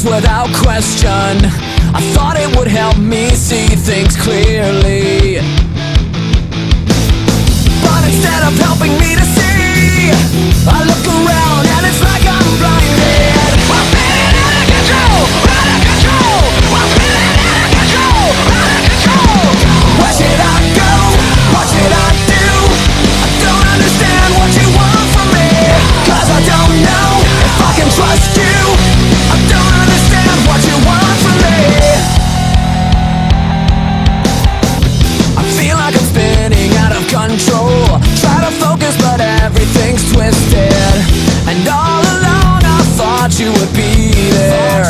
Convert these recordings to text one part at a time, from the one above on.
without question. I thought it would help me see things clearly, but instead of helping me to see, I look around and it's like I'm blinded. I'm spinning out of control, out of control. I'm spinning out of control, out of control. Where should I go? What should I do? I don't understand what you want from me, 'cause I don't know if I can trust you. I don't understand what you want from me. I feel like I'm spinning out of control. Try to focus but everything's twisted, and all along I thought you would be there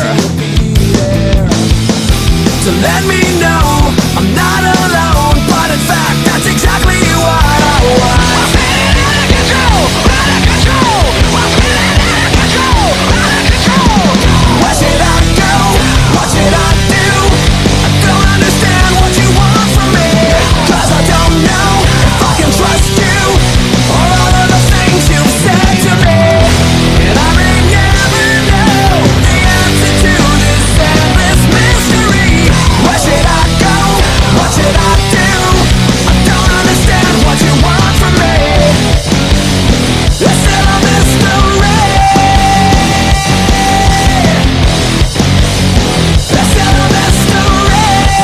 to let me know I'm not alone. But in fact that's exactly what I want. I'm spinning out of control, out of control. I'm spinning out of control, out of control. Where should I go? What should I do? I don't understand what you want from me, 'cause I don't know if I can trust you, or all of the things you've said to me. And I may never know the answer to this endless mystery. Where should I go? What should I do? I don't understand what you want from me. It's still a mystery. It's still a mystery.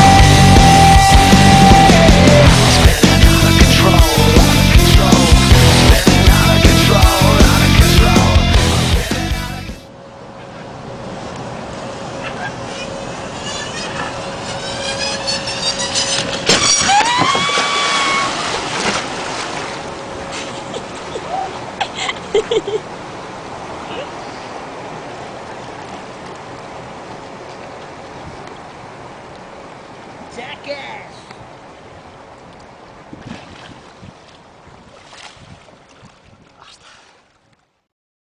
Spinning out of control, out of control. Spinning out of control, out of control. Jackass!